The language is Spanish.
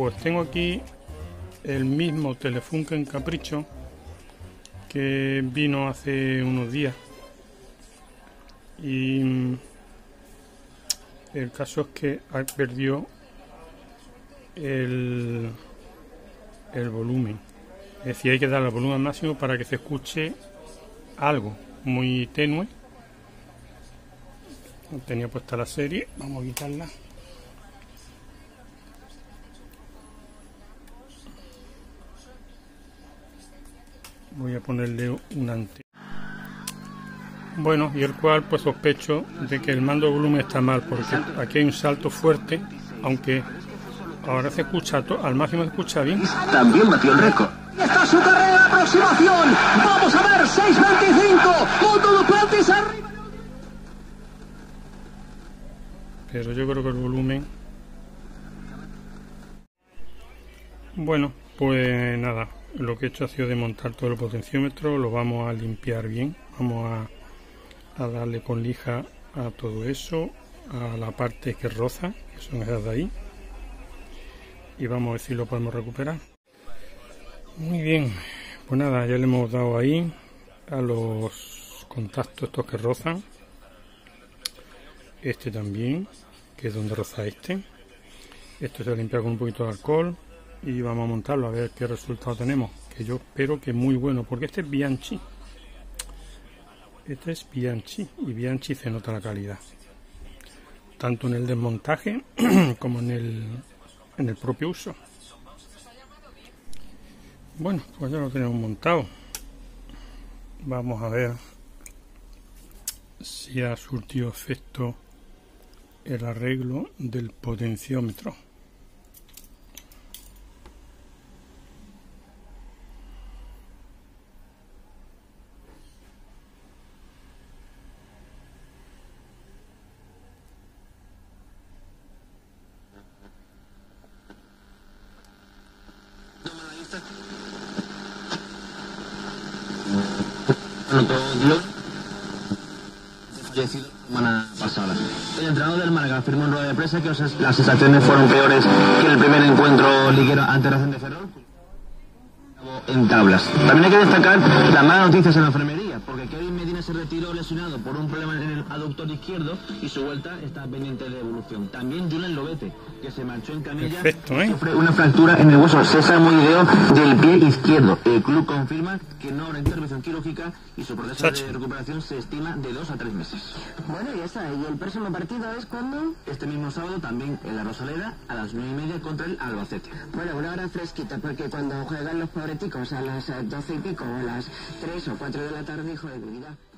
pues tengo aquí el mismo Telefunken Capricho que vino hace unos días. Y el caso es que perdió el volumen. Es decir, hay que darle el volumen máximo para que se escuche algo muy tenue. Tenía puesta la serie, vamos a quitarla. Voy a ponerle un ante. Bueno, y el cual pues sospecho de que el mando de volumen está mal, porque aquí hay un salto fuerte, aunque ahora se escucha al máximo, se escucha bien. También batió el récord. Está su carrera de aproximación. Vamos a ver, 6.25. Punto Duplantis arriba. Pero yo creo que el volumen... Bueno, pues nada, lo que he hecho ha sido desmontar todo el potenciómetro, lo vamos a limpiar bien, vamos a darle con lija a todo eso, a la parte que roza, que son esas de ahí, y vamos a ver si lo podemos recuperar. Muy bien, pues nada, ya le hemos dado ahí a los contactos estos que rozan, este también, que es donde roza este. Esto se va a limpiar con un poquito de alcohol y vamos a montarlo a ver qué resultado tenemos, que yo espero que muy bueno, porque este es Bianchi. Este es Bianchi y Bianchi se nota la calidad, tanto en el desmontaje como en el propio uso. Bueno, pues ya lo tenemos montado. Vamos a ver si ha surtido efecto el arreglo del potenciómetro. Fallecido la semana pasada. El entrenador del Málaga afirmó en rueda de prensa que las sensaciones fueron peores que en el primer encuentro liguero ante Racing de Ferrol en tablas. También hay que destacar las malas noticias en la enfermería, porque Kevin Medina se retiró lesionado por un problema en el aductor izquierdo y su vuelta está pendiente de evolución. También Julen Lobete, que se marchó en camilla, sufre una fractura en el hueso sésamo-ideo del pie izquierdo. El club confirma que no habrá intervención quirúrgica y su proceso de recuperación se estima de 2 a 3 meses. Bueno, ya está. ¿Y el próximo partido es cuándo? Este mismo sábado también en la Rosaleda a las 9:30 contra el Albacete. Bueno, una hora fresquita, porque cuando juegan los pobreticos a las 12 y pico o a las 3 o 4 de la tarde, hijo de mi vida.